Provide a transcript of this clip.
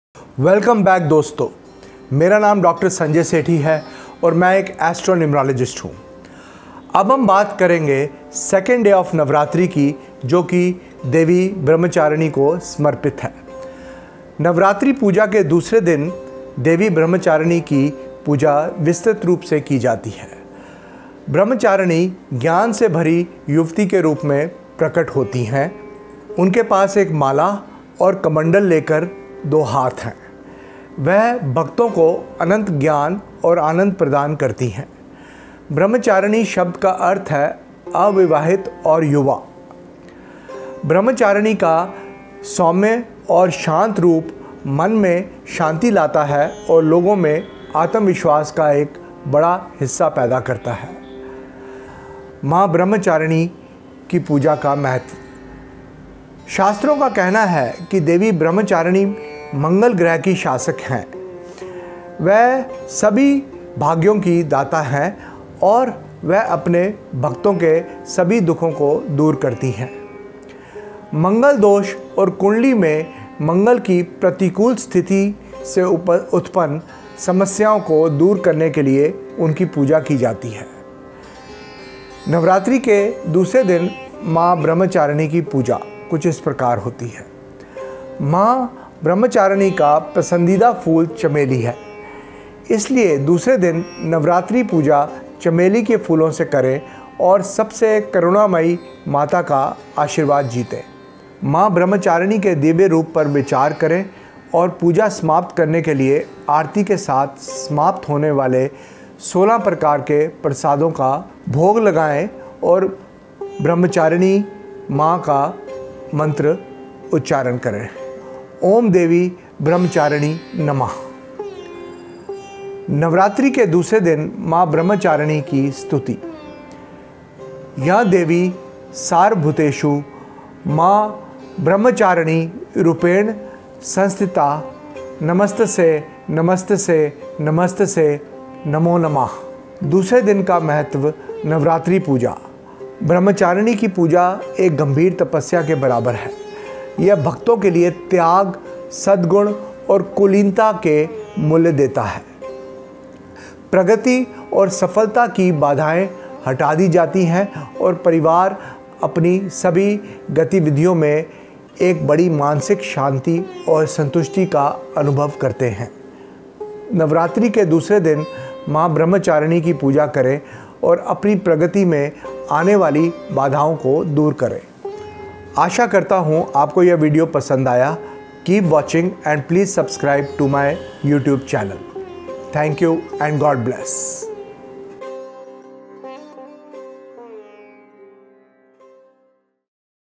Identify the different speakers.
Speaker 1: Welcome back दोस्तों, मेरा नाम डॉक्टर संजय सेठी है और मैं एक एस्ट्रोन्यूमरोलॉजिस्ट हूँ। अब हम बात करेंगे सेकेंड डे ऑफ नवरात्रि की, जो कि देवी ब्रह्मचारिणी को समर्पित है। नवरात्रि पूजा के दूसरे दिन देवी ब्रह्मचारिणी की पूजा विस्तृत रूप से की जाती है। ब्रह्मचारिणी ज्ञान से भरी युवती के रूप में प्रकट होती हैं। उनके पास एक माला और कमंडल लेकर 2 हाथ हैं। वह भक्तों को अनंत ज्ञान और आनंद प्रदान करती हैं। ब्रह्मचारिणी शब्द का अर्थ है अविवाहित और युवा। ब्रह्मचारिणी का सौम्य और शांत रूप मन में शांति लाता है और लोगों में आत्मविश्वास का एक बड़ा हिस्सा पैदा करता है। माँ ब्रह्मचारिणी की पूजा का महत्व। शास्त्रों का कहना है कि देवी ब्रह्मचारिणी मंगल ग्रह की शासक हैं। वह सभी भाग्यों की दाता हैं और वह अपने भक्तों के सभी दुखों को दूर करती हैं। मंगल दोष और कुंडली में मंगल की प्रतिकूल स्थिति से उत्पन्न समस्याओं को दूर करने के लिए उनकी पूजा की जाती है। नवरात्रि के दूसरे दिन माँ ब्रह्मचारिणी की पूजा कुछ इस प्रकार होती है। माँ ब्रह्मचारिणी का पसंदीदा फूल चमेली है, इसलिए दूसरे दिन नवरात्रि पूजा चमेली के फूलों से करें और सबसे करुणामयी माता का आशीर्वाद जीतें। माँ ब्रह्मचारिणी के दिव्य रूप पर विचार करें और पूजा समाप्त करने के लिए आरती के साथ समाप्त होने वाले 16 प्रकार के प्रसादों का भोग लगाएं और ब्रह्मचारिणी माँ का मंत्र उच्चारण करें। ओम देवी ब्रह्मचारिणी नमः। नवरात्रि के दूसरे दिन माँ ब्रह्मचारिणी की स्तुति। यह देवी सारभूतेषु माँ ब्रह्मचारिणी रूपेण संस्थिता नमस्तसे नमस्तसे नमस्तसे नमो नमः। दूसरे दिन का महत्व। नवरात्रि पूजा। ब्रह्मचारिणी की पूजा एक गंभीर तपस्या के बराबर है। यह भक्तों के लिए त्याग, सद्गुण और कुलीनता के मूल्य देता है। प्रगति और सफलता की बाधाएं हटा दी जाती हैं और परिवार अपनी सभी गतिविधियों में एक बड़ी मानसिक शांति और संतुष्टि का अनुभव करते हैं। नवरात्रि के दूसरे दिन माँ ब्रह्मचारिणी की पूजा करें और अपनी प्रगति में आने वाली बाधाओं को दूर करें। आशा करता हूँ आपको यह वीडियो पसंद आया। Keep watching and please subscribe to my YouTube channel. Thank you and God bless.